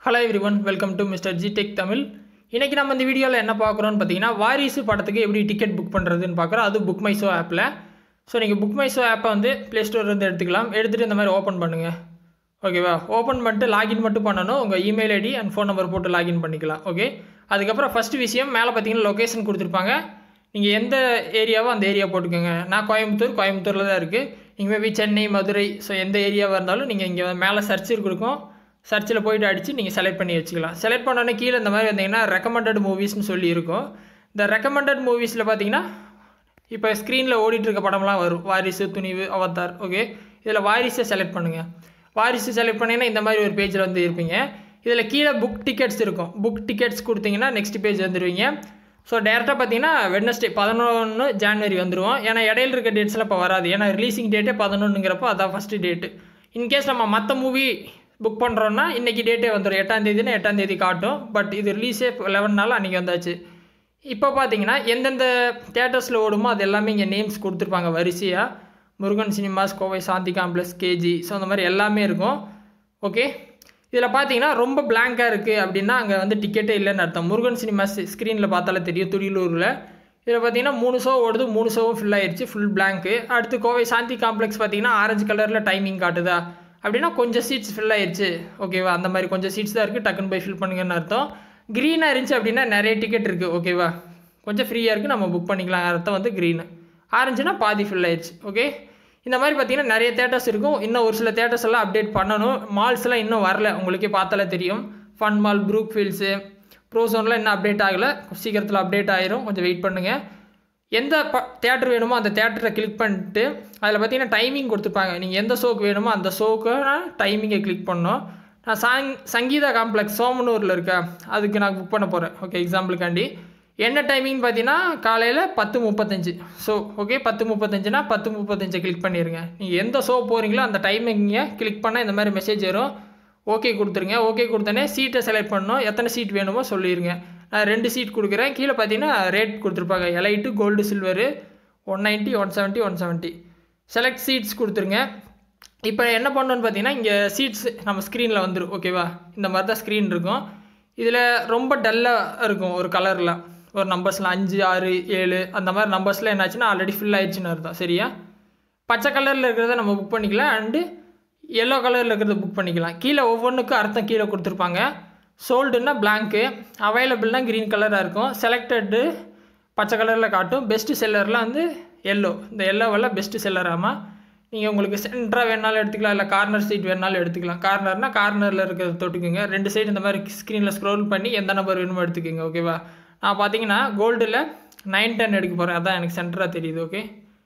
Hello everyone, welcome to MR.G Tech Tamil. இன்னைக்கு நம்ம இந்த வீடியோல என்ன பார்க்கறோம்னு பாத்தீங்கன்னா வாரிசு படத்துக்கு எப்படி டிக்கெட் புக் பண்றதுன்னு பார்க்கறோம். அது BookMyShow ஆப்ல. சோ நீங்க BookMyShow ஆப்பை வந்து Play Store ல இருந்து எடுத்துக்கலாம். எடுத்துட்டு இந்த மாதிரி ஓபன் பண்ணுங்க. ஓகேவா? ஓபன் பண்ணிட்டு லாகின் மட்டும் பண்ணனும். உங்க email ID and phone number போட்டு லாகின் பண்ணிக்கலாம். ஓகே? அதுக்கு அப்புறம் ஃபர்ஸ்ட் விஷயம் மேல பாத்தீங்கன்னா லொகேஷன் கொடுத்திருப்பாங்க. நீங்க எந்த ஏரியாவோ அந்த ஏரியா போட்டுக்கங்க. நான் கோயம்புத்தூர்ல தான் இருக்கு. நீங்க மேபி சென்னை, மதுரை சோ எந்த ஏரியாவா இருந்தாலும் நீங்க இங்க மேல சர்ச் இருக்கும். சர்ச்சில் போய்ட்டு அடித்து நீங்கள் செலக்ட் பண்ணி வச்சுக்கலாம். செலக்ட் பண்ணோன்னே கீழே இந்த மாதிரி வந்தீங்கன்னா ரெக்கமெண்டட் மூவிஸ்னு சொல்லி இருக்கும். இந்த ரெக்கமெண்டட் மூவிஸில் பார்த்தீங்கன்னா இப்போ ஸ்க்ரீனில் ஓடிட்டுருக்க படம்லாம் வரும். வாரிசு, துணிவு, அவதார். ஓகே, இதில் வாரிசை செலக்ட் பண்ணுங்கள். வாரிசு செலக்ட் பண்ணிங்கன்னா இந்த மாதிரி ஒரு பேஜில் வந்து இருப்பீங்க. இதில் கீழே புக் டிக்கெட்ஸ் இருக்கும். புக் டிக்கெட்ஸ் கொடுத்தீங்கன்னா நெக்ஸ்ட் பேஜ் வந்துடுவீங்க. ஸோ டேரெக்டாக பார்த்தீங்கன்னா வெட்னஸ்டே 11 ஜான்வரி வந்துடுவோம். ஏன்னா இடையில இருக்க டேட்ஸ்லாம் இப்போ வராது. ஏன்னா ரிலீசிங் டேட்டே 11ங்கிறப்போ அதான் ஃபஸ்ட்டு டேட்டு. இன்கேஸ் நம்ம மற்ற மூவி புக் பண்ணுறோன்னா இன்றைக்கி டேட்டே வந்துடும். 8ஆம் தேதினா 8ஆம் தேதி காட்டும். பட் இது ரிலீஸே 11 நாள் அன்றைக்கி வந்தாச்சு. இப்போ பார்த்தீங்கன்னா எந்தெந்த தேட்டர்ஸில் ஓடுமோ அது எல்லாமே இங்கே நேம்ஸ் கொடுத்துருப்பாங்க வரிசையாக. Murugan cinemas, Kovai Shanthi complex, KG, so அந்த மாதிரி எல்லாமே இருக்கும். ஓகே, இதில் பார்த்தீங்கன்னா ரொம்ப பிளாங்காக இருக்குது அப்படின்னா அங்கே வந்து டிக்கெட்டே இல்லைன்னு அர்த்தம். முருகன் சினிமாஸ் ஸ்க்ரீனில் பார்த்தாலே தெரியும், துடியலூரில். இதில் பார்த்தீங்கன்னா 3 ஷோ ஓடுது, 3 ஷோவும் ஃபில் ஆயிடுச்சு, ஃபுல் பிளாங்க்கு. அடுத்து கோவை சாந்தி காம்ப்ளெக்ஸ் பார்த்தீங்கன்னா ஆரஞ்சு கலரில் டைமிங் காட்டுதா அப்படின்னா கொஞ்சம் சீட்ஸ் ஃபில் ஆயிடுச்சு. ஓகேவா? அந்த மாதிரி கொஞ்சம் சீட்ஸ் தான் இருக்குது, டக்குன்னு போய் ஃபில் பண்ணுங்கன்னு அர்த்தம். க்ரீனாக இருந்துச்சு அப்படின்னா நிறைய டிக்கெட் இருக்குது. ஓகேவா? கொஞ்சம் ஃப்ரீயாக இருக்குது, நம்ம புக் பண்ணிக்கலாம். அர்த்தம் வந்து க்ரீனு. ஆரஞ்சுனா பாதி ஃபில் ஆயிடுச்சு. ஓகே, இந்த மாதிரி பார்த்தீங்கன்னா நிறைய தேட்டர்ஸ் இருக்கும். இன்னும் ஒரு சில தேட்டர்ஸ் எல்லாம் அப்டேட் பண்ணணும். மால்ஸ்லாம் இன்னும் வரல, உங்களுக்கே பார்த்தாலே தெரியும். ஃபன் மால், ப்ரூக் ஃபீல்ட்ஸு, ப்ரோசோன்லாம் இன்னும் அப்டேட் ஆகலை. சீக்கிரத்தில் அப்டேட் ஆயிரும், கொஞ்சம் வெயிட் பண்ணுங்கள். எந்த தேட்டர் வேணுமோ அந்த தேட்டரை கிளிக் பண்ணிட்டு அதில் பார்த்தீங்கன்னா டைமிங் கொடுத்துருப்பாங்க. நீங்கள் எந்த ஷோக்கு வேணுமோ அந்த ஷோக்கு டைமிங்கை கிளிக் பண்ணணும். நான் சங்கீதா காம்ப்ளெக்ஸ் சோமனூரில் இருக்கேன், அதுக்கு நான் புக் பண்ண போகிறேன். ஓகே, எக்ஸாம்பிளுக்காண்டி என்ன டைமிங் பார்த்தீங்கன்னா காலையில் 10:35. ஸோ ஓகே, 10:35னா 10:35 கிளிக் பண்ணிடுங்க. நீங்கள் எந்த ஷோ போகிறீங்களோ அந்த டைமிங்கை கிளிக் பண்ணால் இந்த மாதிரி மெசேஜ் வரும். ஓகே கொடுத்துருங்க. ஓகே கொடுத்தோன்னே சீட்டை செலக்ட் பண்ணணும். எத்தனை சீட் வேணுமோ சொல்லிடுங்க. நான் 2 சீட் கொடுக்குறேன். கீழே பார்த்தீங்கன்னா ரேட் கொடுத்துருப்பாங்க. Elite, gold, silver, 190, 170, 170. Select seats கொடுத்துருங்க. இப்போ என்ன பண்ணணுன்னு பார்த்தீங்கன்னா இங்கே சீட்ஸ் நம்ம ஸ்க்ரீனில் வந்துடும். ஓகேவா? இந்த மாதிரி தான் ஸ்க்ரீன் இருக்கும். இதில் ரொம்ப டல்லாக இருக்கும் ஒரு கலரில். ஒரு நம்பர்ஸ்லாம் 5, 6, 7 அந்த மாதிரி நம்பர்ஸ்லாம் என்னாச்சுன்னா ஆல்ரெடி ஃபில் ஆயிடுச்சுன்னு அர்த்தம். சரியா? பச்சை கலரில் இருக்கிறத நம்ம புக் பண்ணிக்கலாம். அண்டு எல்லோ கலரில் இருக்கிறத புக் பண்ணிக்கலாம். கீழே ஒவ்வொன்றுக்கும் அர்த்தம் கீழே கொடுத்துருப்பாங்க. சோல்டுன்னா பிளாங்க்கு, அவைலபிள்னா க்ரீன் கலராக இருக்கும், செலக்டடு பச்சை கலரில் காட்டும், பெஸ்ட்டு செல்லர்லாம் வந்து எல்லோ. இந்த எல்லோவெல்லாம் பெஸ்ட்டு செல்லராமா. நீங்கள் உங்களுக்கு சென்டராக வேணாலும் எடுத்துக்கலாம், இல்லை கார்னர் சீட் வேணாலும் எடுத்துக்கலாம். கார்னர்னால் கார்னரில் இருக்கிறத தொட்டுக்குங்க. 2 சைடு இந்த மாதிரி ஸ்க்ரீனில் ஸ்க்ரோல் பண்ணி எந்த நம்பர் வேணுமோ எடுத்துக்கோங்க. ஓகேவா? நான் பார்த்தீங்கன்னா கோல்டில் 9, 10 எடுக்க போகிறேன். அதான் எனக்கு சென்டராக தெரியுது. Okay,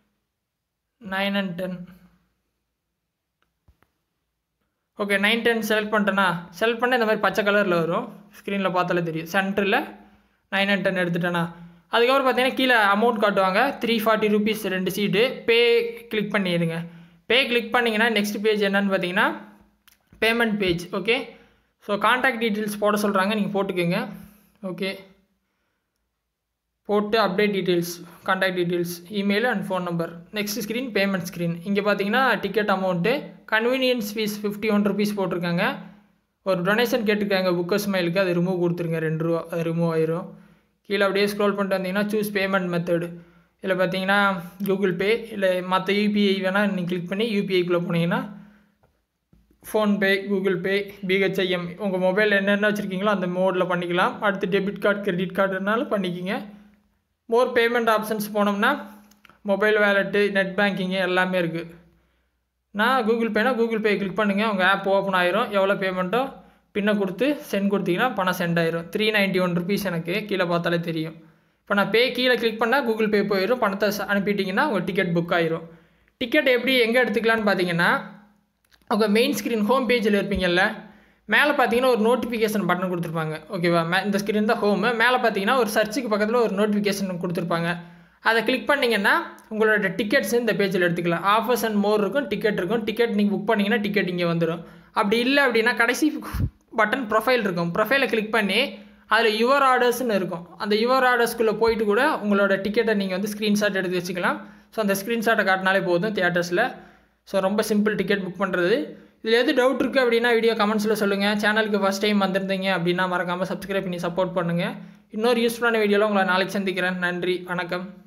9 and 10. ஓகே, 9, 10 செலக்ட் பண்ணிட்டேன்னா செலக்ட் பண்ண இந்த மாதிரி பச்சை கலரில் வரும். ஸ்க்ரீனில் பார்த்தாலே தெரியும். சென்டரில் 9 and 10 எடுத்துட்டேன்னா அதுக்கப்புறம் பார்த்தீங்கன்னா கீழே அமௌண்ட் காட்டுவாங்க. 340 rupees 2 சீட்டு. பே கிளிக் பண்ணிடுங்க. பே கிளிக் பண்ணிங்கன்னா நெக்ஸ்ட் பேஜ் என்னன்னு பார்த்தீங்கன்னா payment page. Okay, so contact details போட சொல்கிறாங்க, நீங்கள் போட்டுக்கோங்க. ஓகே, போட்டு update details, contact details, email and phone number. Next screen payment screen. இங்கே பார்த்தீங்கன்னா ticket amount, convenience fee 51 rupees போட்டிருக்காங்க. ஒரு டொனேஷன் கேட்டிருக்காங்க BookMyShowக்கு, அது ரிமூவ் கொடுத்துருங்க. 2 ரூபா, அது ரிமூவ் ஆயிரும். கீழே அப்படியே ஸ்க்ரோல் பண்ணிட்டு வந்தீங்கன்னா சூஸ் பேமெண்ட் மெத்தடு. இதில் பார்த்தீங்கன்னா கூகுள் பே இல்லை மற்ற யூபிஐ வேணால் நீங்கள் கிளிக் பண்ணி யூபிஐக்குள்ளே போனீங்கன்னா ஃபோன்பே, கூகுள் பே, பிஹெச்ஐஎம் உங்கள் மொபைலில் என்னென்ன வச்சுருக்கீங்களோ அந்த மோடில் பண்ணிக்கலாம். அடுத்து டெபிட் கார்டு, கிரெடிட் கார்டுனாலும் பண்ணிக்கிங்க. மோர் பேமெண்ட் ஆப்ஷன்ஸ் போனோம்னா மொபைல் வேலெட்டு, நெட் பேங்கிங்கு எல்லாமே இருக்குது. நான் கூகுள் பேனா கூகுள் பே கிளிக் பண்ணுங்கள், உங்கள் ஆப் ஓப்பன் ஆயிரும். எவ்வளோ பேமெண்ட்டோ பின்னை கொடுத்து சென்ட் கொடுத்தீங்கன்னா பணம் சென்ட் ஆயிரும். 391 rupees எனக்கு கீழே பார்த்தாலே தெரியும். இப்போ நான் பே கீழே கிளிக் பண்ணால் கூகுள் பே போயிடும். பணத்தை அனுப்பிட்டிங்கன்னா உங்கள் டிக்கெட் புக் ஆயிரும். டிக்கெட் எப்படி எங்கே எடுத்துக்கலான்னு பார்த்தீங்கன்னா உங்கள் மெயின் ஸ்க்ரீன் ஹோம் பேஜில் இருப்பீங்கல்ல, மேலே பார்த்தீங்கன்னா ஒரு நோட்டிஃபிகேஷன் பட்டன் கொடுத்துருப்பாங்க. ஓகேவா? இந்த ஸ்க்ரீன் தான் ஹோமு. மேலே பார்த்தீங்கன்னா ஒரு சர்ச்சுக்கு பக்கத்தில் ஒரு நோட்டிஃபிகேஷன் கொடுத்துருப்பாங்க. அதை கிளிக் பண்ணிங்கன்னா உங்களோட டிக்கெட்ஸ் இந்த பேஜில் எடுத்துக்கலாம். ஆஃபர்ஸ் அண்ட் மோர் இருக்கும், டிக்கெட் இருக்கும். டிக்கெட் நீங்கள் புக் பண்ணிங்கன்னா டிக்கெட் இங்கே வந்துடும். அப்படி இல்லை அப்படின்னா கடைசி பட்டன் ப்ரொஃபைல் இருக்கும். ப்ரொஃபைலை கிளிக் பண்ணி அதில் யுவர் ஆர்டர்ஸ்னு இருக்கும். அந்த யுவர் ஆர்டர்ஸ்குள்ளே போயிட்டு கூட உங்களோட டிக்கெட்டை நீங்கள் வந்து ஸ்க்ரீன்ஷாட் எடுத்து வச்சுக்கலாம். ஸோ அந்த ஸ்க்ரீன்ஷாட்டை காட்டினாலே போதும் தியேட்டர்ஸில். ஸோ ரொம்ப சிம்பிள் டிக்கெட் புக் பண்ணுறது. இதில் எது டவுட் இருக்குது அப்படின்னா வீடியோ கமெண்ட்ஸில் சொல்லுங்கள். சேனலுக்கு ஃபஸ்ட் டைம் வந்திருந்தீங்க அப்படின்னா மறக்காமல் சப்ஸ்கிரைப் பண்ணி சப்போர்ட் பண்ணுங்கள். இன்னொரு யூஸ்ஃபுல்லான வீடியோவில் உங்களை நாளைக்கு சந்திக்கிறேன். நன்றி, வணக்கம்.